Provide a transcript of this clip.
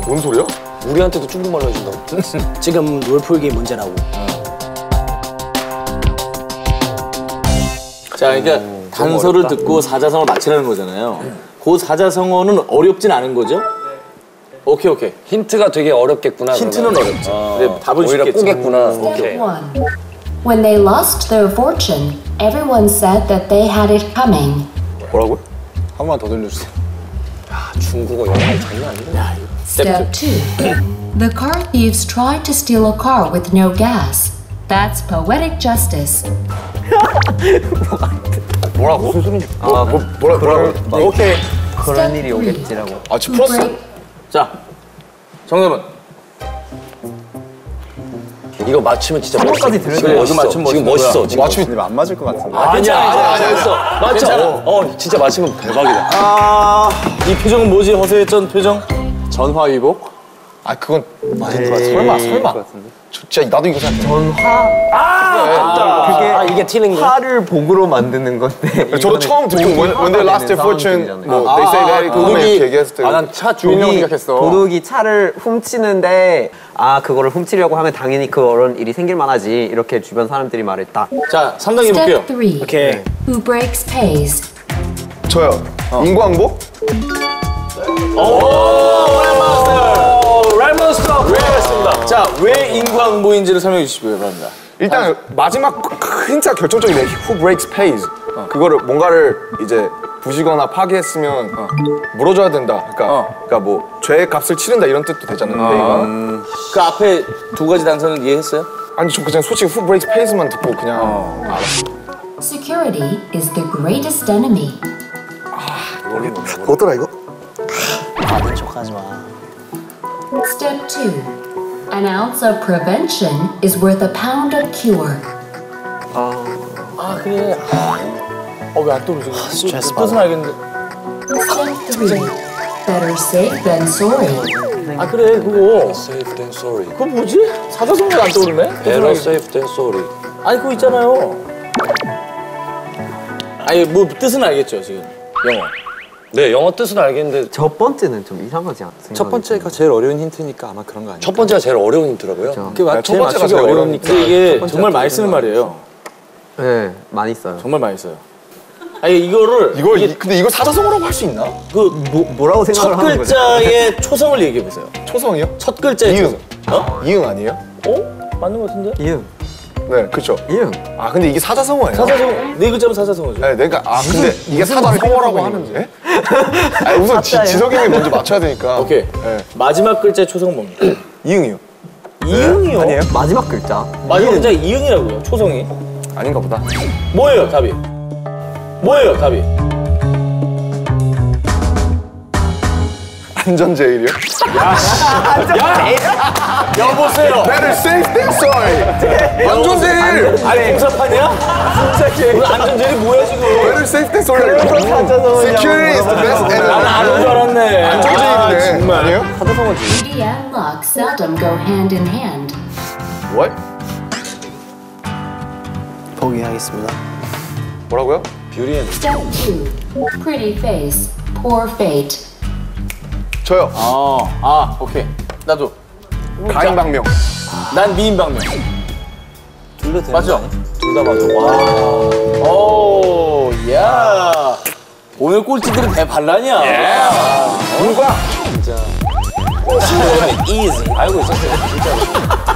뭔 소리야? 우리한테도 중국말로 해준다고. 지금 롤풀기 문제라고. 자, 그러니까 단서를 듣고 사자성어를 맞히라는 거잖아요. 그 사자성어는 어렵진 않은 거죠? 오케이. 힌트가 되게 어렵겠구나. 힌트는 그러면. 어렵지. 근데 답은 오히려 쉽겠지. 꼬겠구나. Step 오케이. 1. When they lost their fortune, everyone said that they had it coming. 뭐라고요? 한 번 더 들려주세요. 중국어 영어 장난 아니야. Step 2. The car thieves tried to steal a car with no gas. That's poetic justice. 뭐라고? 무슨 소리인지. 뭐라고? 오케이. 그런 일이 오겠지라고. 아, 지금 풀었어? 자, 정답은? 이거 맞추면 진짜 멋있어. 까지 들으면 지금 멋있어. 맞추면 지금 멋있는 멋있어. 거야. 지금. 맞추면 안 맞을 것 같은데. 아니야. 맞죠? 진짜 맞추면 대박이다. 이 표정은 뭐지? 허세했던 표정? 전화위복? 아, 그건 맞은 거 같아. 설마. 진짜 나도 이거 생각해. 아, 이게 튀는 거. 화를 복으로 만드는 건데. 저도 처음 듣고 when they lost their fortune, 뭐 they say that 그거만 이렇게 얘기했을 때. 난 차 주인이라고 생각했어. 도둑이 차를 훔치는데 그거를 훔치려고 하면 당연히 그런 일이 생길 만하지 이렇게 주변 사람들이 말했다. 자, 3단계 볼게요. Step 3. 오케이. Who breaks pays. 저요. 인광복? 라이먼스터 그렇습니다. 자, 왜 인광보인지를 설명해 주시고요, 바랍니다. 일단 마지막 진짜 결정적인 게 who breaks pays. 그거를 뭔가를 이제 부시거나 파괴했으면 물어줘야 된다. 그러니까 뭐 죄의 값을 치른다 이런 뜻도 되잖아요. 그 앞에 두 가지 단서는 이해했어요? 아니 저 그냥 솔직히 who breaks pays만 듣고 그냥 알았어. Security is the greatest enemy. 뭐더라 이거? 아는 척하지 마. Step 2. An ounce of prevention is worth a pound of cure. 그래. 왜 안 떠오르지? 스트레스 뜻은 알겠는데. Step 3. Better safe than sorry. 그래, 그거. Safe than sorry. 그거 뭐지? 사자성어가 안 떠오르네? Better safe than sorry. 아니, 그거 있잖아요. 아니, 뭐 뜻은 알겠죠, 지금. 영어. 네, 영어 뜻은 알겠는데 첫 번째는 좀 이상하지 않습니까? 첫 번째가 제일 어려운 힌트니까 아마 그런 거 아니에요? 첫 번째가 제일 어려운 힌트라고요? 그게 첫 제일 번째가 맞추기 제일 어려우니까. 근데 이게 정말 많이 쓰는 말이에요. 네, 많이 써요. 정말 많이 써요. 아니, 이거를. 근데 이거 사자성어라고 할 수 있나? 뭐라고 첫 생각을 하는 거죠? 글자의 초성을 얘기해 보세요. 초성이요? 첫 글자의 이응. 초성. 이응 아니에요? 맞는 것 같은데? 이응. 네, 그렇죠. 이응. 근데 이게 사자성어예요. 사자성어. 네 글자면 사자성어죠. 네, 내가 근데 이게 사자성어라고 하는데? 우선 지석이 먼저 맞춰야 되니까. 오케이. 네. 마지막 글자의 초성은 뭡니까? 이응이요. 이응이요? 아니에요? 마지막 글자. 마지막 글자가 이응이라고요. 초성이. 아닌가 보다. 뭐예요, 답이? 뭐예요, 답이? 안전제일이요? 여보세요. Better safe than sorry. 안전제일. 아니, 공사판이야? 진짜 오늘 안전제일이 뭐야, 지금? Better safe than sorry. Security is the best 나는 enemy. 아는 줄 알았네. 안전제일이네. 정말. 아니에요? Beauty and luck seldom go hand in hand. What? 포기하겠습니다. 뭐라고요? Step 2. Pretty face, poor fate. 저요. 오케이. 나도. 가인방명. 난 미인방면. 둘 다 되는 맞죠? 거 아니야? 둘 다 맞아. 와. 오, 야. 오늘 꼴찌들은 대반란이야. 누가? 진짜. easy. 알고 있었어요, 진짜로.